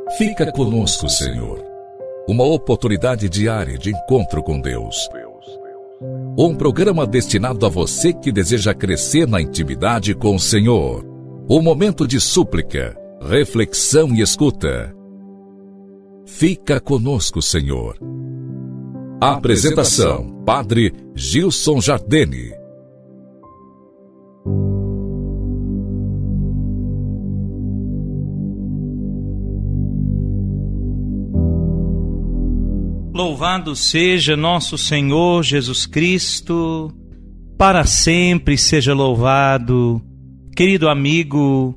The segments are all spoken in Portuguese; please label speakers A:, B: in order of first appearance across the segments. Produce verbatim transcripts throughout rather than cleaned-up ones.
A: Fica conosco, Senhor. Uma oportunidade diária de encontro com Deus. Um programa destinado a você que deseja crescer na intimidade com o Senhor. Um momento de súplica, reflexão e escuta. Fica conosco, Senhor. Apresentação: Padre Gilson Jardene.
B: Louvado seja nosso Senhor Jesus Cristo, para sempre seja louvado. Querido amigo,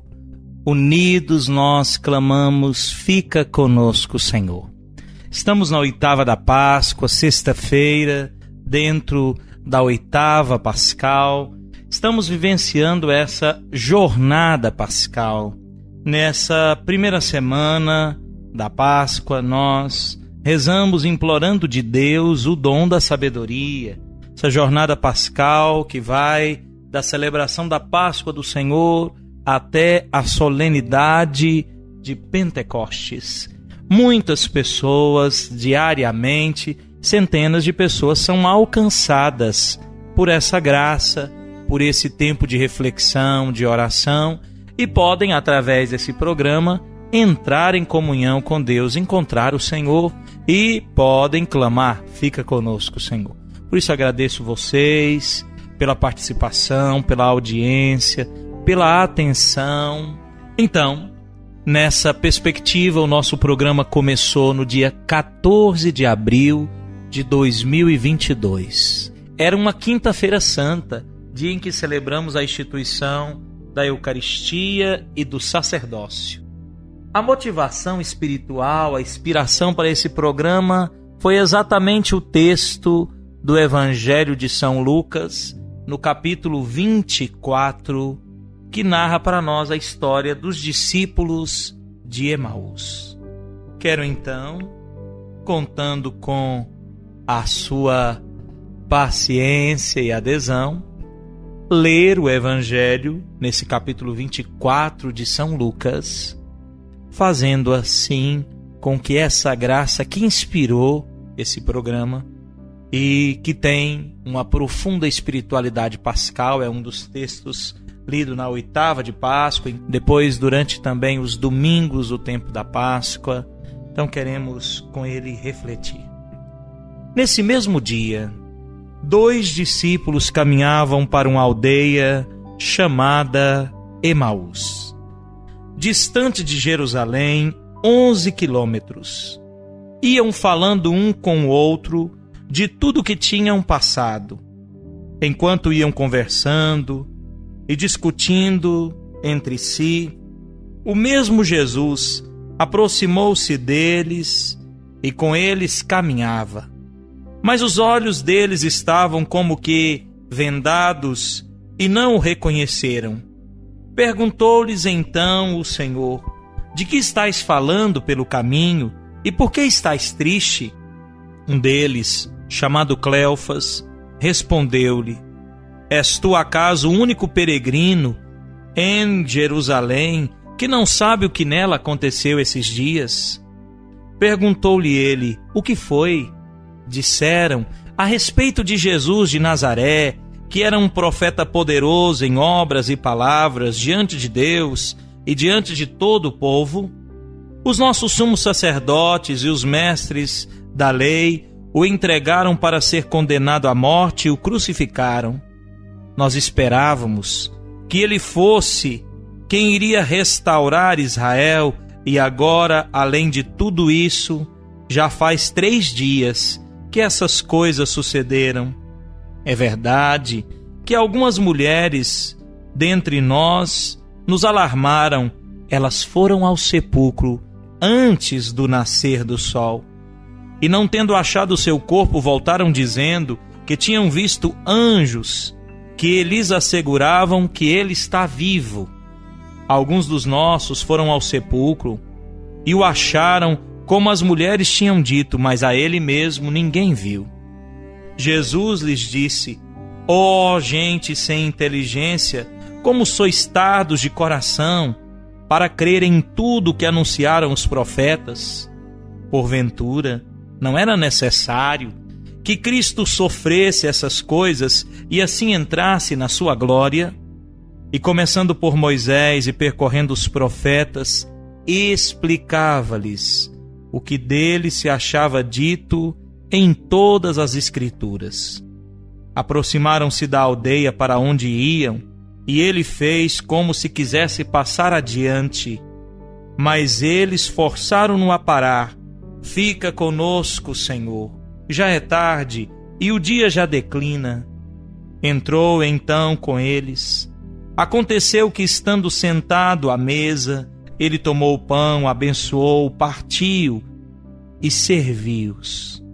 B: unidos nós clamamos, fica conosco, Senhor. Estamos na oitava da Páscoa, sexta-feira, dentro da oitava pascal. Estamos vivenciando essa jornada pascal. Nessa primeira semana da Páscoa, nós rezamos implorando de Deus o dom da sabedoria. Essa jornada pascal que vai da celebração da Páscoa do Senhor até a solenidade de Pentecostes. Muitas pessoas, diariamente, centenas de pessoas são alcançadas por essa graça, por esse tempo de reflexão, de oração, e podem, através desse programa, entrar em comunhão com Deus, encontrar o Senhor e podem clamar, fica conosco, Senhor. Por isso agradeço vocês pela participação, pela audiência, pela atenção. Então, nessa perspectiva, o nosso programa começou no dia quatorze de abril de dois mil e vinte e dois. Era uma quinta-feira santa, dia em que celebramos a instituição da Eucaristia e do sacerdócio. A motivação espiritual, a inspiração para esse programa foi exatamente o texto do Evangelho de São Lucas, no capítulo vinte e quatro, que narra para nós a história dos discípulos de Emaús. Quero então, contando com a sua paciência e adesão, ler o Evangelho nesse capítulo vinte e quatro de São Lucas, fazendo assim com que essa graça que inspirou esse programa e que tem uma profunda espiritualidade pascal, é um dos textos lido na oitava de Páscoa, e depois durante também os domingos do tempo da Páscoa. Então queremos com ele refletir. Nesse mesmo dia, dois discípulos caminhavam para uma aldeia chamada Emaús, distante de Jerusalém, onze quilômetros. Iam falando um com o outro de tudo o que tinham passado. Enquanto iam conversando e discutindo entre si, o mesmo Jesus aproximou-se deles e com eles caminhava. Mas os olhos deles estavam como que vendados e não o reconheceram. Perguntou-lhes então o Senhor: de que estáis falando pelo caminho e por que estáis triste? Um deles, chamado Cleofas, respondeu-lhe: és tu acaso o único peregrino em Jerusalém que não sabe o que nela aconteceu esses dias? Perguntou-lhe ele: o que foi? Disseram: a respeito de Jesus de Nazaré, que era um profeta poderoso em obras e palavras diante de Deus e diante de todo o povo. Os nossos sumos sacerdotes e os mestres da lei o entregaram para ser condenado à morte e o crucificaram. Nós esperávamos que ele fosse quem iria restaurar Israel, e agora, além de tudo isso, já faz três dias que essas coisas sucederam. É verdade que algumas mulheres dentre nós nos alarmaram. Elas foram ao sepulcro antes do nascer do sol, e não tendo achado seu corpo, voltaram dizendo que tinham visto anjos que lhes asseguravam que ele está vivo. Alguns dos nossos foram ao sepulcro e o acharam como as mulheres tinham dito, mas a ele mesmo ninguém viu. Jesus lhes disse: ó gente sem inteligência, como sois tardos de coração para crer em tudo que anunciaram os profetas? Porventura, não era necessário que Cristo sofresse essas coisas e assim entrasse na sua glória? E começando por Moisés e percorrendo os profetas, explicava-lhes o que dele se achava dito em todas as Escrituras. Aproximaram-se da aldeia para onde iam, e ele fez como se quisesse passar adiante. Mas eles forçaram-no a parar. Fica conosco, Senhor. Já é tarde e o dia já declina. Entrou então com eles. Aconteceu que, estando sentado à mesa, ele tomou o pão, abençoou, partiu e serviu-os.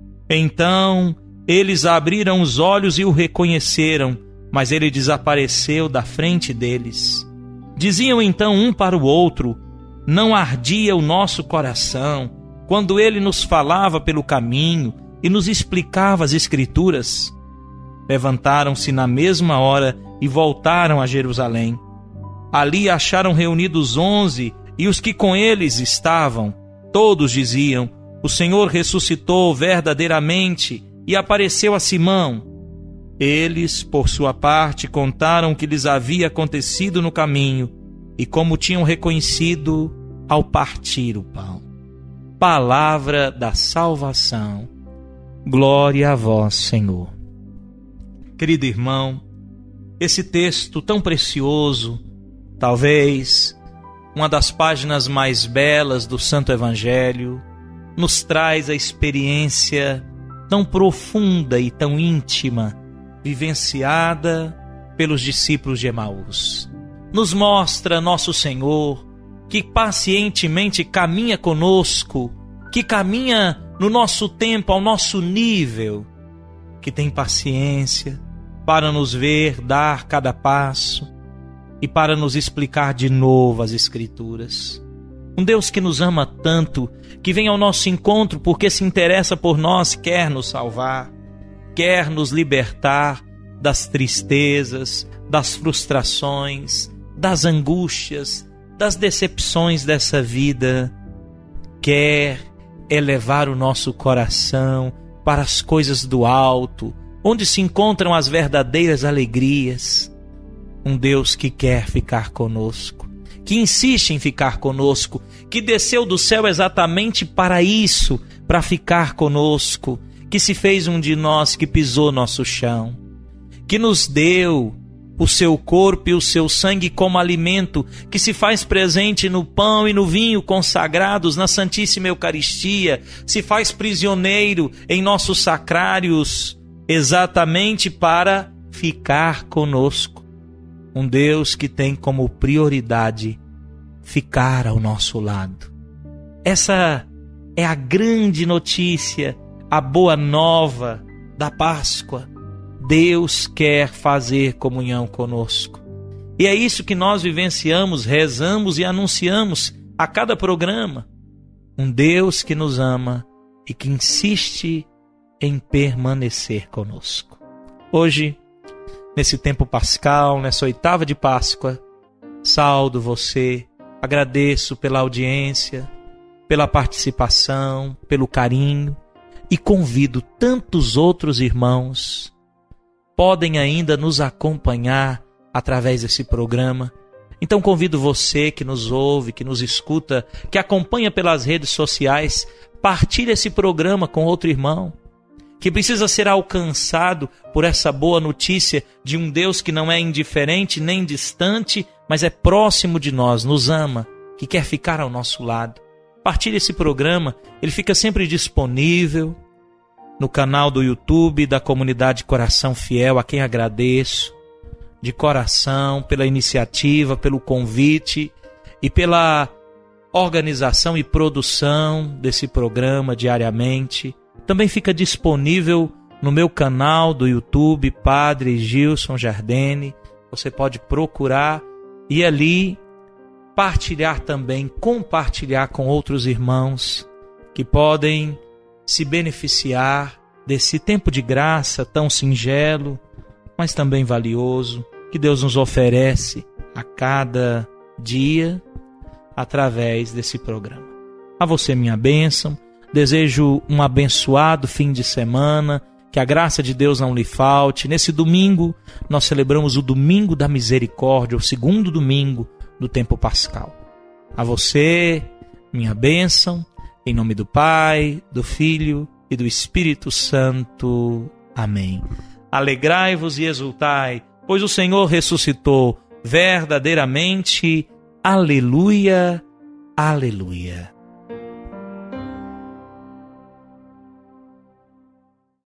B: Então eles abriram os olhos e o reconheceram, mas ele desapareceu da frente deles. Diziam então um para o outro: não ardia o nosso coração quando ele nos falava pelo caminho e nos explicava as Escrituras? Levantaram-se na mesma hora e voltaram a Jerusalém. Ali acharam reunidos onze, e os que com eles estavam, todos diziam: o Senhor ressuscitou verdadeiramente e apareceu a Simão. Eles, por sua parte, contaram o que lhes havia acontecido no caminho e como tinham reconhecido ao partir o pão. Palavra da salvação. Glória a vós, Senhor. Querido irmão, esse texto tão precioso, talvez uma das páginas mais belas do Santo Evangelho, nos traz a experiência tão profunda e tão íntima, vivenciada pelos discípulos de Emaús. Nos mostra nosso Senhor, que pacientemente caminha conosco, que caminha no nosso tempo, ao nosso nível, que tem paciência para nos ver dar cada passo e para nos explicar de novo as Escrituras. Um Deus que nos ama tanto, que vem ao nosso encontro porque se interessa por nós, quer nos salvar, quer nos libertar das tristezas, das frustrações, das angústias, das decepções dessa vida, quer elevar o nosso coração para as coisas do alto, onde se encontram as verdadeiras alegrias. Um Deus que quer ficar conosco, que insiste em ficar conosco, que desceu do céu exatamente para isso, para ficar conosco, que se fez um de nós, que pisou nosso chão, que nos deu o seu corpo e o seu sangue como alimento, que se faz presente no pão e no vinho consagrados na Santíssima Eucaristia, se faz prisioneiro em nossos sacrários, exatamente para ficar conosco. Um Deus que tem como prioridade ficar ao nosso lado. Essa é a grande notícia, a boa nova da Páscoa. Deus quer fazer comunhão conosco. E é isso que nós vivenciamos, rezamos e anunciamos a cada programa. Um Deus que nos ama e que insiste em permanecer conosco. Hoje, nesse tempo pascal, nessa oitava de Páscoa, saudo você, agradeço pela audiência, pela participação, pelo carinho e convido tantos outros irmãos podem ainda nos acompanhar através desse programa. Então convido você que nos ouve, que nos escuta, que acompanha pelas redes sociais, partilhe esse programa com outro irmão, que precisa ser alcançado por essa boa notícia de um Deus que não é indiferente nem distante, mas é próximo de nós, nos ama, que quer ficar ao nosso lado. Partilhe esse programa, ele fica sempre disponível no canal do YouTube da Comunidade Coração Fiel, a quem agradeço de coração pela iniciativa, pelo convite e pela organização e produção desse programa diariamente. Também fica disponível no meu canal do YouTube, Padre Gilson Jardene. Você pode procurar e ali partilhar também, compartilhar com outros irmãos que podem se beneficiar desse tempo de graça tão singelo, mas também valioso, que Deus nos oferece a cada dia através desse programa. A você, minha bênção, desejo um abençoado fim de semana, que a graça de Deus não lhe falte. Nesse domingo, nós celebramos o Domingo da Misericórdia, o segundo domingo do tempo pascal. A você, minha bênção, em nome do Pai, do Filho e do Espírito Santo. Amém. Alegrai-vos e exultai, pois o Senhor ressuscitou verdadeiramente. Aleluia, aleluia.